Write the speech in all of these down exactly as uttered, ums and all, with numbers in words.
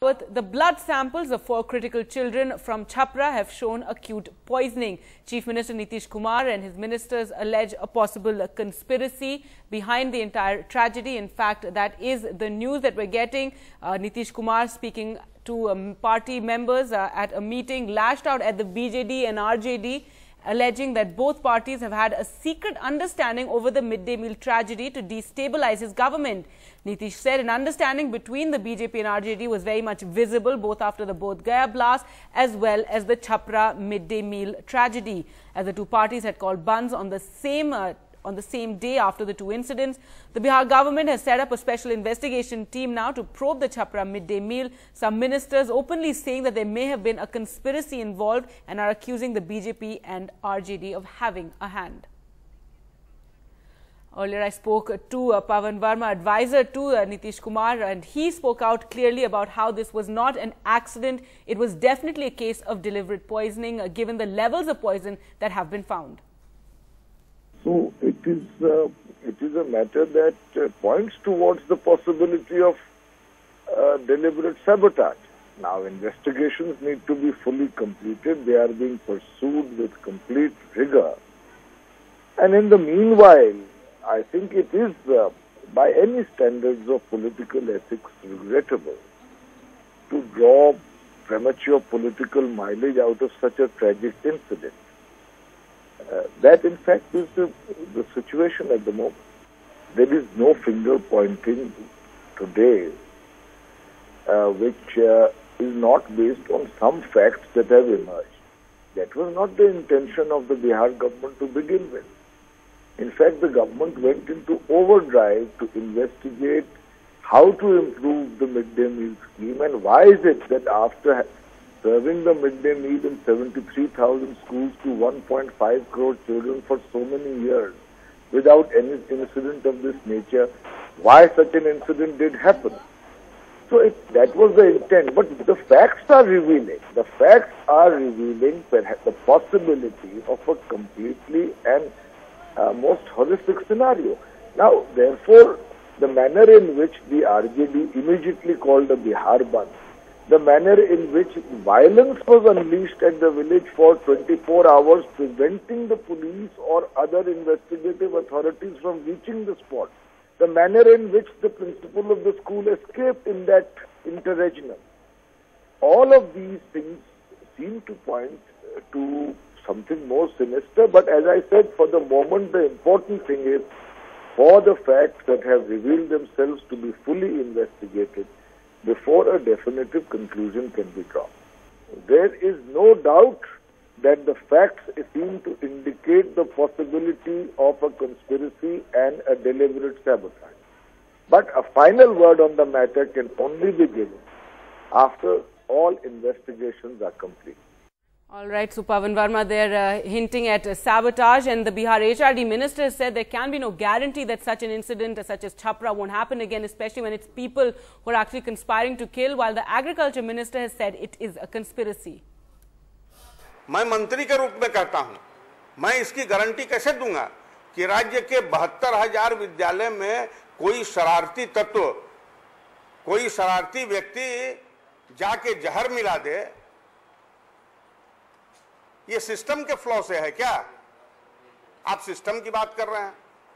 But the blood samples of four critical children from Chhapra have shown acute poisoning. Chief Minister Nitish Kumar and his ministers allege a possible conspiracy behind the entire tragedy. In fact, that is the news that we're getting. Uh, Nitish Kumar, speaking to um, party members uh, at a meeting, lashed out at the B J D and R J D, alleging that both parties have had a secret understanding over the midday meal tragedy to destabilize his government. Nitish said an understanding between the B J P and R J D was very much visible both after the Bodh Gaya blast as well as the Chhapra midday meal tragedy, as the two parties had called bands on the same uh, on the same day after the two incidents. The Bihar government has set up a special investigation team now to probe the Chhapra midday meal. Some ministers openly saying that there may have been a conspiracy involved and are accusing the B J P and R J D of having a hand. Earlier, I spoke to uh, Pavan Verma, advisor to uh, Nitish Kumar, and he spoke out clearly about how this was not an accident. It was definitely a case of deliberate poisoning, uh, given the levels of poison that have been found. So it is uh, it is a matter that uh, points towards the possibility of uh, deliberate sabotage. Now, investigations need to be fully completed. They are being pursued with complete rigor. And in the meanwhile, I think it is, uh, by any standards of political ethics, regrettable to draw premature political mileage out of such a tragic incident. Uh, that, in fact, is the, the situation at the moment. There is no finger pointing today uh, which uh, is not based on some facts that have emerged. That was not the intention of the Bihar government to begin with. In fact, the government went into overdrive to investigate how to improve the midday meal scheme, and why is it that after serving the midday meal in seventy-three thousand schools to one point five crore children for so many years without any incident of this nature, why such an incident did happen. So it, that was the intent, but the facts are revealing. The facts are revealing perhaps the possibility of a completely and uh, most horrific scenario. Now, therefore, the manner in which the R J D immediately called a Bihar Bandh, the manner in which violence was unleashed at the village for twenty-four hours, preventing the police or other investigative authorities from reaching the spot, the manner in which the principal of the school escaped in that interregnum, all of these things seem to point to something more sinister. But as I said, for the moment, the important thing is for the facts that have revealed themselves to be fully investigated before a definitive conclusion can be drawn. There is no doubt that the facts seem to indicate the possibility of a conspiracy and a deliberate sabotage. But a final word on the matter can only be given after all investigations are complete. All right, so Pavan Verma there uh, hinting at uh, sabotage, and the Bihar H R D minister said there can be no guarantee that such an incident uh, such as Chhapra won't happen again, especially when it's people who are actually conspiring to kill, while the agriculture minister has said it is a conspiracy. मैं मंत्री के रूप में कहता हूं, मैं इसकी guarantee कैसे दूंगा कि राज्य के बहत्तर हजार विद्यालय में कोई शरारती तत्व, कोई शरारती व्यक्ति जाके जहर मिला दे। ये सिस्टम के फ्लॉ से है क्या? आप सिस्टम की बात कर रहे हैं।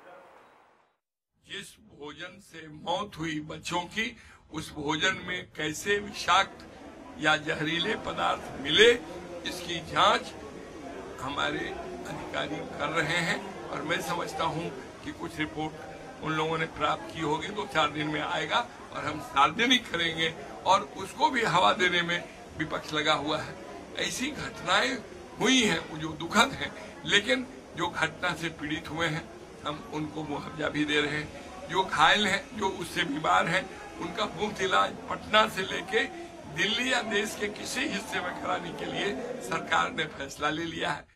जिस भोजन से मौत हुई बच्चों की, उस भोजन में कैसे विषाक्त या जहरीले पदार्थ मिले, इसकी जांच हमारे अधिकारी कर रहे हैं, और मैं समझता हूं कि कुछ रिपोर्ट उन लोगों ने प्राप्त की होगी, दो चार दिन में आएगा और हम सार्वजनिक करेंगे, और उसको भी हवा देने में विपक्ष लगा हुआ है। ऐसी घटनाएं हुई हैं वो जो दुखद हैं, लेकिन जो घटना से पीड़ित हुए हैं हम उनको मुआवजा भी दे रहे हैं। जो घायल हैं, जो उससे बीमार हैं, उनका मुफ्त इलाज पटना से लेके दिल्ली या देश के किसी हिस्से में कराने के लिए सरकार ने फैसला ले लिया है।